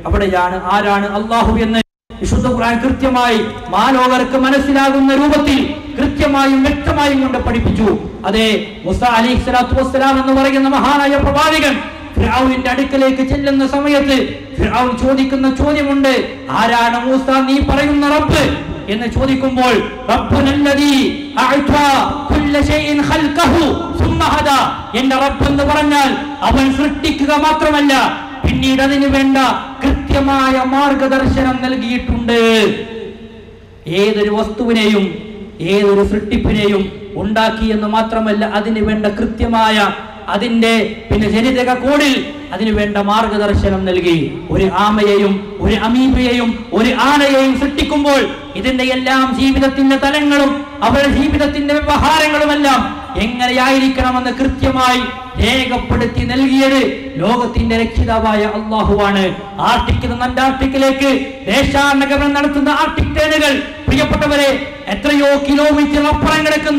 അവിടെയാണ് ആരാണ് അള്ളാഹു എന്ന് വിശുദ്ധ ഖുർആൻ കൃത്യമായി മാലോകർക്ക് മനസ്സിലാകുന്ന രൂപത്തിൽ കൃത്യമായും വ്യക്തമായും കൊണ്ട് പഠിപ്പിച്ചു. അതെ, മൂസ അലൈഹിസ്സലാത്തു വസ്സലാം എന്ന് പറയുന്ന മഹാനായ പ്രവാചകൻ ഫിർഔനിന്റെ അടുക്കലേക്ക് ചെല്ലുന്ന സമയത്ത് ഫിർഔൻ ചോദിക്കുന്ന ചോദ്യമുണ്ട്, ആരാണ് മൂസ നീ പറയുന്ന റബ്ബ് എന്ന് ചോദിക്കുമ്പോൾ റബ്ബുനല്ലദീ അഅ്താ കുല്ല ശൈഇൻ ഖൽഖഹു സുമ്മ ഹദാ, എന്റെ റബ്ബ് എന്ന് പറഞ്ഞാൽ അവൻ സൃഷ്ടിക്കുക മാത്രമല്ല പിന്നീട് അതിനു വേണ്ട കൃത്യമായ മാർഗദർശനം നൽകിയിട്ടുണ്ട്. ഏതൊരു വസ്തുവിനെയും ഏതൊരു സൃഷ്ടിപ്പിനെയും ഉണ്ടാക്കി എന്ന് മാത്രമല്ല അതിനു വേണ്ട കൃത്യമായ അതിന്റെ ജനിതക കോഡിൽ അതിനു വേണ്ട മാർഗദർശനം നൽകി. ഒരു ആമയെയും ഒരു അമീബയെയും ഒരു ആനയെയും സൃഷ്ടിക്കുമ്പോൾ ഇതിന്റെ എല്ലാം ജീവിതത്തിന്റെ തലങ്ങളും അവരുടെ ജീവിതത്തിന്റെ വ്യവഹാരങ്ങളുമെല്ലാം എങ്ങനെയായിരിക്കണമെന്ന് കൃത്യമായി രേഖപ്പെടുത്തി നൽകിയത് ലോകത്തിന്റെ രക്ഷിതാവായ അള്ളാഹുവാണ്. ആർട്ടിക്കിൽ നിന്ന് അന്റാർട്ടിക്കിലേക്ക് ദേശാടനം നടത്തുന്ന ആർട്ടിക് ട്രെയിനുകൾ, പ്രിയപ്പെട്ടവരെ, എത്രയോ കിലോമീറ്റർ അപ്പുറം കിടക്കുന്ന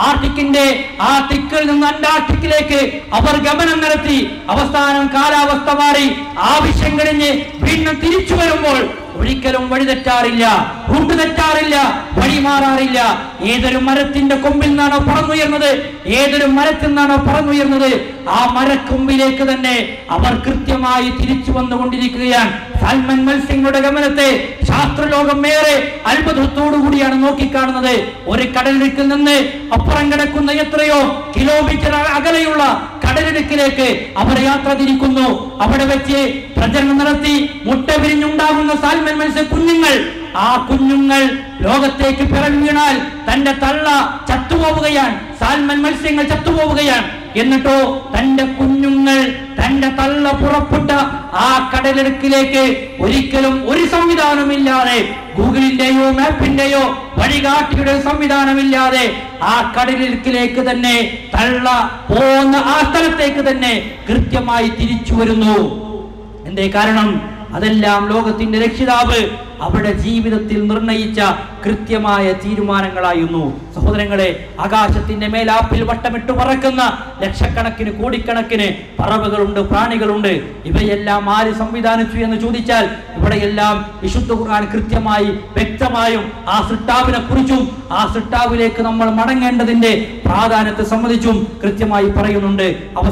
ആർട്ടിക്കിൽ നിന്ന് അന്റാർട്ടിക്കിലേക്ക് അവർ ഗമനം നടത്തി അവസാനം കാലാവസ്ഥ മാറി ആവശ്യം കഴിഞ്ഞ് വീണ്ടും തിരിച്ചു വരുമ്പോൾ ഒരിക്കലും വഴി തെറ്റാറില്ല, റൂട്ട് തെറ്റാറില്ല, വഴി മാറാറില്ല. ഏതൊരു മരത്തിന്റെ കൊമ്പിൽ നിന്നാണോ പറന്നുയർന്നത്, ഏതൊരു മരത്തിൽ നിന്നാണോ പറന്നുയർന്നത്, ആ മരക്കൊമ്പിലേക്ക് തന്നെ അവർ കൃത്യമായി തിരിച്ചു വന്നുകൊണ്ടിരിക്കുകയാണ്. സാൽമൺ മത്സ്യങ്ങളുടെ ഗമനത്തെ ശാസ്ത്രലോകം ഏറെ അത്ഭുതത്തോടു കൂടിയാണ് നോക്കിക്കാണുന്നത്. ഒരു കടലിടുക്കിൽ നിന്ന് അപ്പുറം കിടക്കുന്ന എത്രയോ കിലോമീറ്റർ അകലെയുള്ള കടലിടുക്കിലേക്ക് അവർ യാത്ര തിരിക്കുന്നു. അവിടെ വെച്ച് പ്രജനനം നടത്തി മുട്ട വിരിഞ്ഞുണ്ടാകുന്ന സാൽമൺ മത്സ്യ കുഞ്ഞുങ്ങൾ, ആ കുഞ്ഞുങ്ങൾ ലോകത്തേക്ക് പിറവി വീണാൽ തന്റെ തള്ള ചത്തുപോവുകയാണ്, സാൽമൺ മത്സ്യങ്ങൾ ചത്തുപോവുകയാണ്. എന്നിട്ടോ തന്റെ കുഞ്ഞുങ്ങൾ തന്റെ തള്ള പുറപ്പെട്ട ആ കടലിടുക്കിലേക്ക് ഒരിക്കലും ഒരു സംവിധാനമില്ലാതെ, ഗൂഗിളിന്റെയോ മാപ്പിന്റെയോ വഴികാട്ടിയുടെ സംവിധാനമില്ലാതെ ആ കടലിടുക്കിലേക്ക് തന്നെ തള്ള പോകുന്ന ആ സ്ഥലത്തേക്ക് തന്നെ കൃത്യമായി തിരിച്ചു വരുന്നു. എന്തേ കാരണം? അതെല്ലാം ലോകത്തിന്റെ രക്ഷിതാവ് അവിടെ ജീവിതത്തിൽ നിർണയിച്ച കൃത്യമായ തീരുമാനങ്ങളായിരുന്നു. സഹോദരങ്ങളെ, ആകാശത്തിന്റെ മേലാപ്പിൽ വട്ടമിട്ട് പറക്കുന്ന ലക്ഷക്കണക്കിന് കോടിക്കണക്കിന് പറവകളുണ്ട്, പ്രാണികളുണ്ട്. ഇവയെല്ലാം ആര് സംവിധാനിച്ചു എന്ന് ചോദിച്ചാൽ ഇവിടെയെല്ലാം വിശുദ്ധ ഖുർആൻ കൃത്യമായി വ്യക്തമായും ആ സൃഷ്ടാവിനെ കുറിച്ചും ആ സൃഷ്ടാവിലേക്ക് നമ്മൾ മടങ്ങേണ്ടതിന്റെ പ്രാധാന്യത്തെ സംബന്ധിച്ചും കൃത്യമായി പറയുന്നുണ്ട്.